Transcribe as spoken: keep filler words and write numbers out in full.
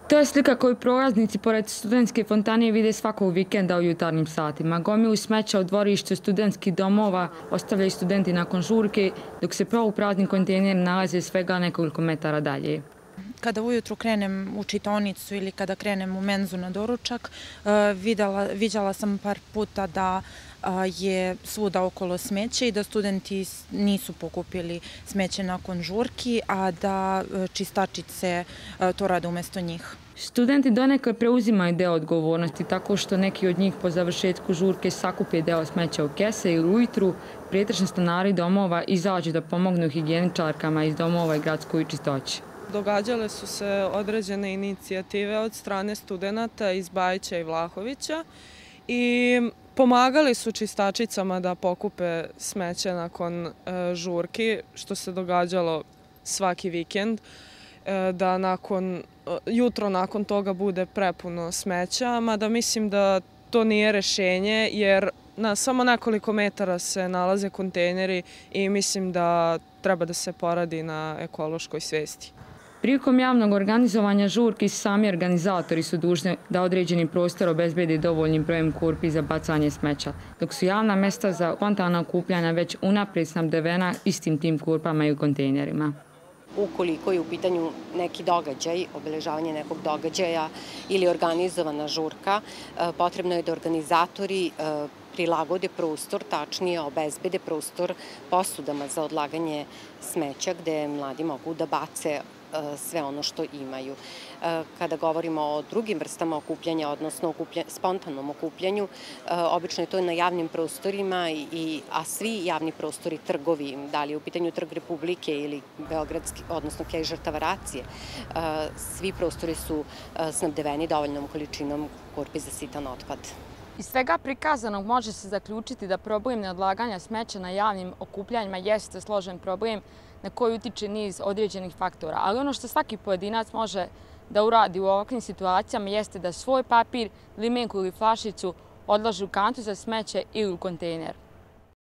To je slika koju prolaznici pored studentske fontane vide svakog vikenda u jutarnjim satima. Gomilu smeća u dvorištu studentskih domova ostavljaju studenti nakon žurke, dok se prazni kontejneri nalaze svega nekoliko metara dalje. Kada ujutru krenem u čitaonicu ili kada krenem u menzu na doručak, viđala sam par puta da je svuda okolo smeće i da studenti nisu pokupili smeće nakon žurki, a da čistačice to rade umesto njih. Studenti donekle preuzimaju deo odgovornosti tako što neki od njih po završetku žurke sakupe deo smeća u kese ili ujutru pretežni stanari domova izađu da pomognu higijeničarkama iz domova i gradskoj čistoći. Događale su se određene inicijative od strane studenata iz Bajića i Vlahovića i pomagali su čistačicama da pokupe smeće nakon žurki, što se događalo svaki vikend, da nakon, jutro nakon toga bude prepuno smeća, mada mislim da to nije rešenje jer na samo nekoliko metara se nalaze kontejneri i mislim da treba da se poradi na ekološkoj svesti. Prilikom javnog organizovanja žurki sami organizatori su dužni da određeni prostor obezbedi dovoljnim brojem kurpi za bacanje smeća, dok su javna mesta za spontana okupljanja već unaprijed snabdevena istim tim kurpama i kontejnerima. Ukoliko je u pitanju neki događaj, obeležavanje nekog događaja ili organizovana žurka, potrebno je da organizatori prilagode prostor, tačnije obezbede prostor posudama za odlaganje smeća gde mladi mogu da bace sve ono što imaju. Kada govorimo o drugim vrstama okupljanja, odnosno spontanom okupljanju, obično je to na javnim prostorima, a svi javni prostori, trgovi, da li je u pitanju Trg Republike ili Beogradski, odnosno Kej žrtava Racije, svi prostori su snabdeveni dovoljnom količinom kurpi za sitan otpad. Iz svega prikazanog može se zaključiti da problem neodlaganja smeća na javnim okupljanjima jeste složen problem na koji utiče niz određenih faktora. Ali ono što svaki pojedinac može da uradi u ovakvim situacijama jeste da svoj papir, limenku ili flašicu odloži u kantu za smeće ili u kontejner.